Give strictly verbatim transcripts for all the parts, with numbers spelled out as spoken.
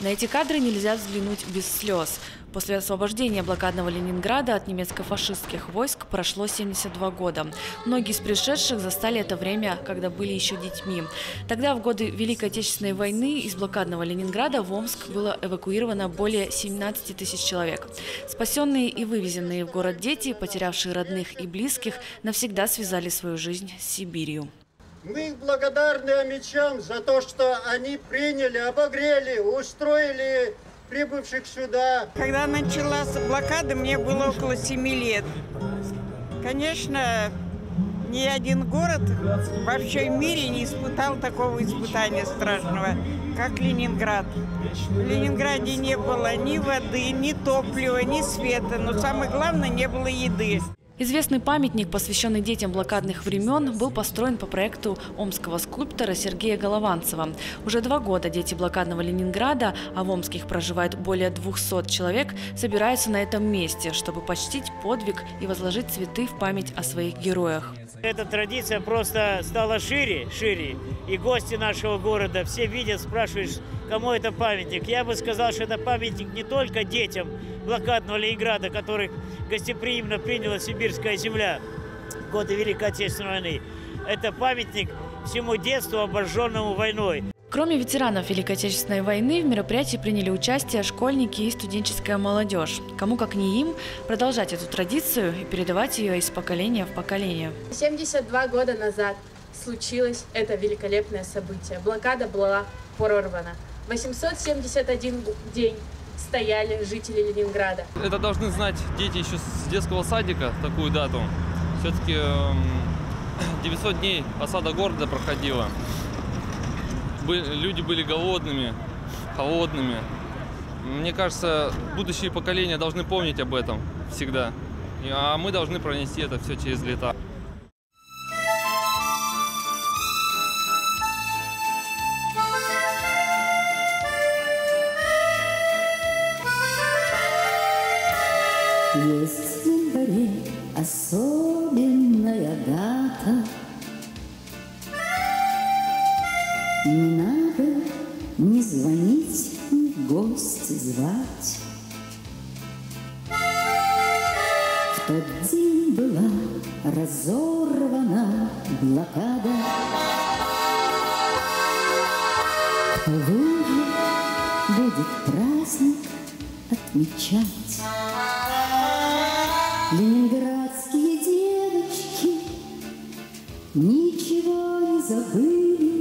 На эти кадры нельзя взглянуть без слез. После освобождения блокадного Ленинграда от немецко-фашистских войск прошло семьдесят два года. Многие из пришедших застали это время, когда были еще детьми. Тогда, в годы Великой Отечественной войны, из блокадного Ленинграда в Омск было эвакуировано более семнадцати тысяч человек. Спасенные и вывезенные в город дети, потерявшие родных и близких, навсегда связали свою жизнь с Сибирью. Мы благодарны омичам за то, что они приняли, обогрели, устроили прибывших сюда. Когда началась блокада, мне было около семи лет. Конечно, ни один город во всем мире не испытал такого испытания страшного, как Ленинград. В Ленинграде не было ни воды, ни топлива, ни света, но самое главное, не было еды. Известный памятник, посвященный детям блокадных времен, был построен по проекту омского скульптора Сергея Голованцева. Уже два года дети блокадного Ленинграда, а в Омске их проживает более двухсот человек, собираются на этом месте, чтобы почтить подвиг и возложить цветы в память о своих героях. Эта традиция просто стала шире, шире. И гости нашего города все видят, спрашивают, кому это памятник. Я бы сказал, что это памятник не только детям блокадного Ленинграда, которых гостеприимно приняла сибирская земля в годы Великой Отечественной войны. Это памятник всему детству, обожженному войной. Кроме ветеранов Великой Отечественной войны, в мероприятии приняли участие школьники и студенческая молодежь. Кому как не им продолжать эту традицию и передавать ее из поколения в поколение. семьдесят два года назад случилось это великолепное событие. Блокада была прорвана. восемьсот семьдесят один день стояли жители Ленинграда. Это должны знать дети еще с детского садика, такую дату. Все-таки девятьсот дней осада города проходила. Люди были голодными, холодными. Мне кажется, будущие поколения должны помнить об этом всегда. А мы должны пронести это все через лета. Есть в январе особенная дата. Не надо ни звонить, ни в гости звать. В тот день была разорвана блокада. Кто выжил, будет праздник отмечать. Ленинградские девочки ничего не забыли.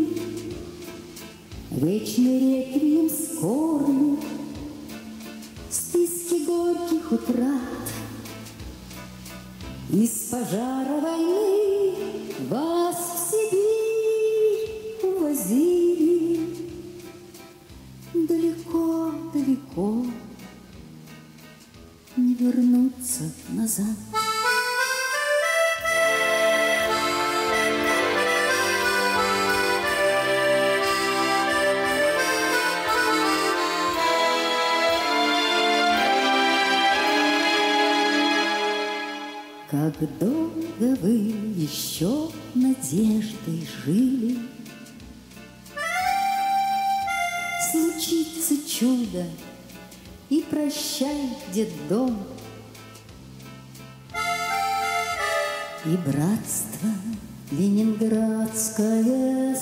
Вечный реквием скорби, списки горьких утрат. Из пожара войны вас в Сибирь увозили. Далеко, далеко не вернуться назад. Как долго вы еще надеждой жили, случится чудо, и прощай, детдом. И братство ленинградское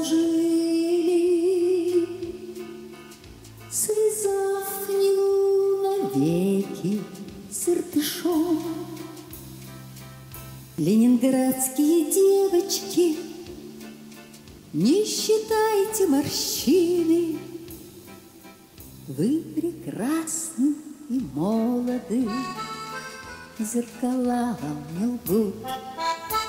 сложили, связав Неву навеки сердышом. Ленинградские девочки, не считайте морщины, вы прекрасны и молоды, зеркала вам не лгут.